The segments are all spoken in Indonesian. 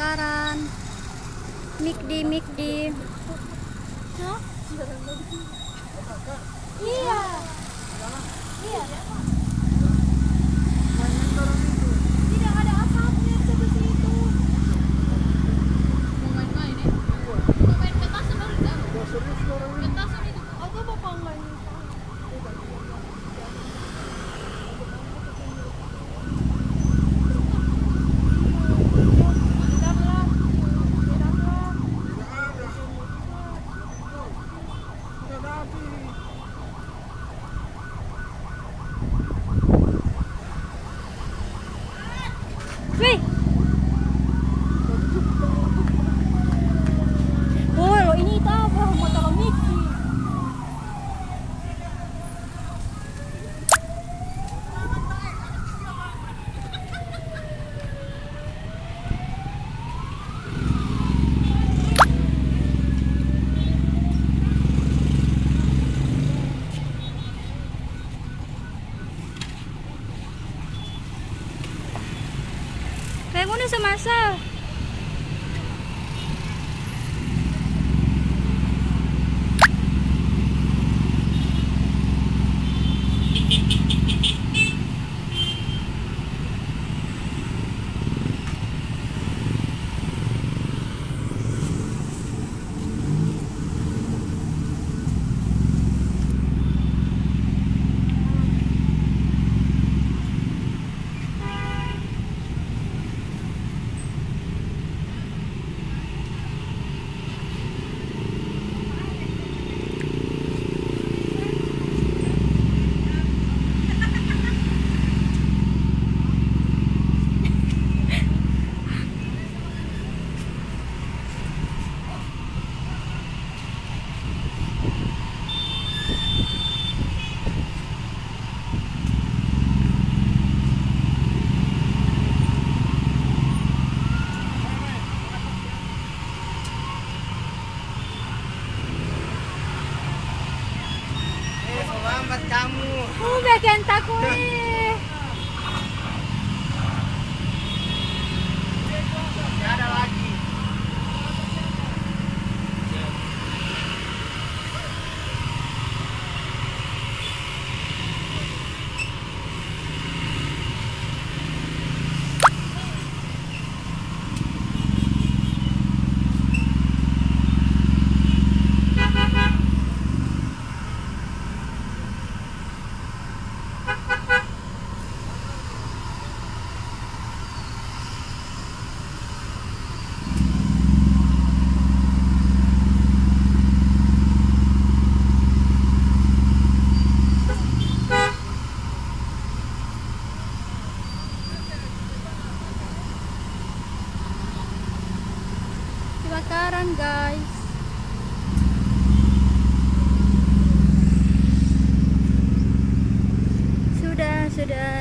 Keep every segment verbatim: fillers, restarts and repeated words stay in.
kebakaran. Mikdi, Mikdi. Hah? Iya. Iya. Tidak ada asapnya seperti itu. Mau main-main ya? Mau main petasan dulu enggak? Petasan itu. Atau bapak enggak nih? Wih. Oh, lo ini itu apa? Motor Mickey. Kayak ngono semasa. Selamat kamu. Oh, bagian takut. Eh. Tidak ada lagi. Kebakaran, guys. Sudah, sudah.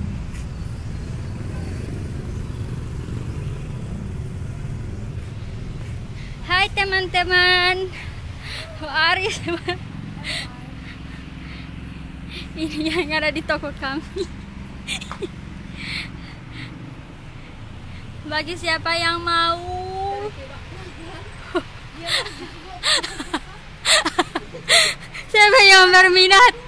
Hai teman-teman. Aris. Ini yang ada di toko kami. Bagi siapa yang mau, siapa yang berminat,